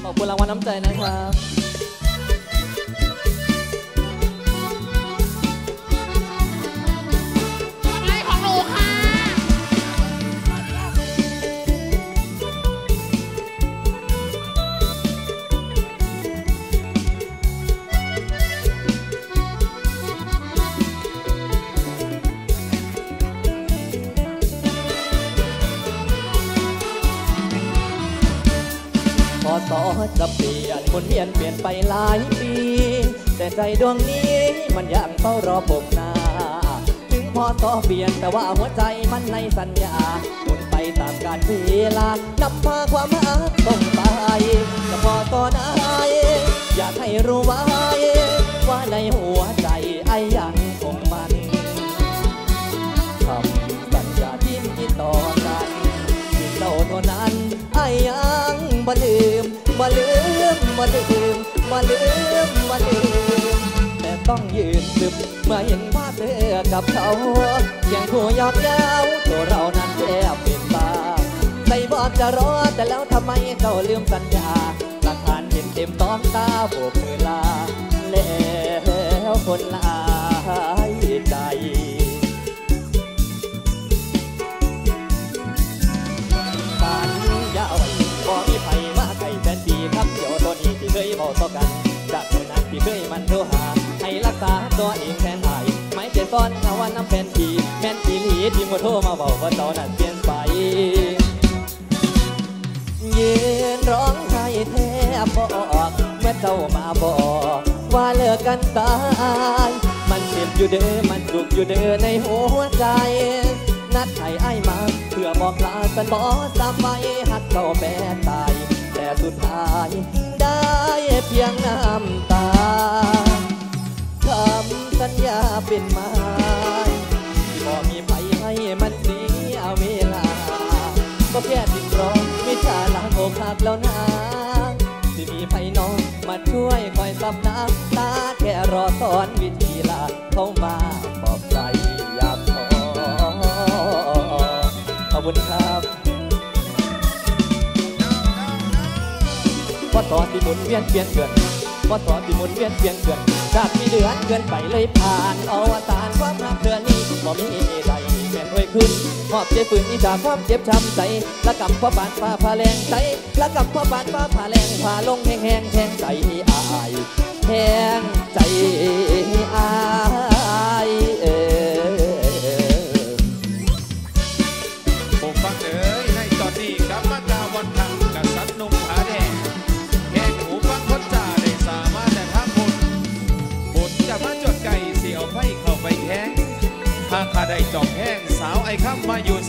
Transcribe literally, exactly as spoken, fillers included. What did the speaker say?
ขอบคุณรางวัลน้ำใจนะครับพอต่อจะเปลี่ยนหมุนเวียนเปลี่ยนไปหลายปีแต่ใจดวงนี้มันยังเฝ้ารอพบหน้าถึงพอต่อเปลี่ยนแต่ว่าหัวใจมันในสัญญาหมุนไปตามกาลเวลานำพาความรักต้องไปแต่พอต่อไหนอยากให้รู้ไว้ว่าในหัวใจไอ้ยังคงมันทำสัญญาที่มีต่อกันที่เจ้าเท่านั้นไอ้ยังบ่ลืมบ่ลืมบ่ลืมบ่ลืมบ่ลืมแต่ต้องยืนซึมเมื่อเห็นว่าเธอกับเขาเพียงคู่ยอดยาวตัวเรานั้นแทบเป็นบ้าใจบอกจะรอแต่แล้วทำไมเจ้าลืมสัญญาหลักฐานเห็นเต็มต้อมตาโบกมือลาแล้วคนลายใจบ่มีไผมาไก่แฟนดีครับเดี๋ยวตัวนี้ที่เคยบอกต่อกันจากเมื่อนั้นที่เคยมันโทรหาให้รักษาตัวเองแทนหายไม่เจ็บซ้อนเอาวันน้ำแฟนดีแม่นดีหลีที่มาโทรมาบอกว่าเจ้านั้นเปลี่ยนไปยืนร้องไห้แทบบอกเมื่อเจ้ามาบอกว่าเลิกกันตายมันเจ็บอยู่เด้อมันจุกอยู่เด้อในหัวใจนัดให้ไอ้มาเพื่อบอกลาสันบอสามไปหักเจ้าแม่ตายแต่สุดท้ายได้เพียงน้ำตาคำสัญญาเป็นไม้บ่มีไผให้มันเสียเวลาก็แค่ติดรอไม่ช้าล้างอกหักแล้วนะที่มีไผน้องมาช่วยคอยซับน้ำตาแค่รอสอนวิธีลาเข้ามาบอกใจอยากขอขอบคุณครับพอตอนที่หมุนเวียนเปลี่ยนเกินพอตอนที่หมุนเวียนเปลี่ยนเกินจากมีเดือนเกินไปเลยผ่านอวตารความรักเดือนนี้บ่มีใดแม่นด้วยขึ้นหอบเจ็บฝืนอีจากความเจ็บช้ำใจละกำพ่อปานฟ้าผ่าแรงใจละกำพ่อปานฟ้าผ่าแรงผ่าลงแห้งแห้งแทงใจอายแห้งใจอายเอฟังเอ๋ยในตอนนี้กรรมการวันทางกษัตริย์นุ่มผาแดงแค่หูฟังคนจ่าได้สามารถแต่ทางบุญบุญจะมาจดไก่เสียวไฟเข้าไปแทงถ้าข้าได้จอบแห้งสาวไอ้ข้ามมาอยู่